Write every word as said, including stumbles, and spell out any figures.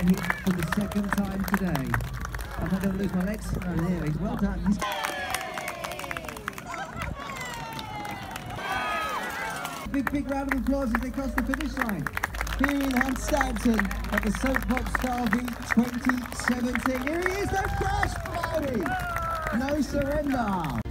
hit for the second time today. I might never lose my legs. Oh, there he is. Well done. He's Big, big round of applause as they cross the finish line. Here in Hunstanton at the Soap Box Derby twenty seventeen. Here he is, no crash, Flowey! No surrender!